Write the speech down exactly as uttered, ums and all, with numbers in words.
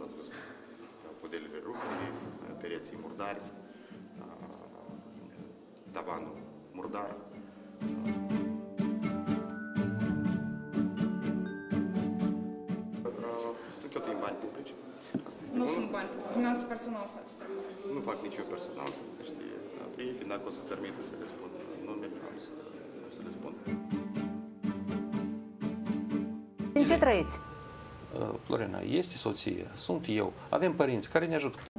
ați văzut. Podelele rupte, pereții murdari, tavanul murdar. Nu cheltuim bani publici. Asta este Nu unul. sunt bani publici. Dumneavoastră personal faceți treaba. Nu fac nici eu personal, să știe prieteni, dacă o să permită să le spun numele, am să, am să le spun. În ce trăiți? Florina, este soție, sunt eu, avem părinți care ne ajută cu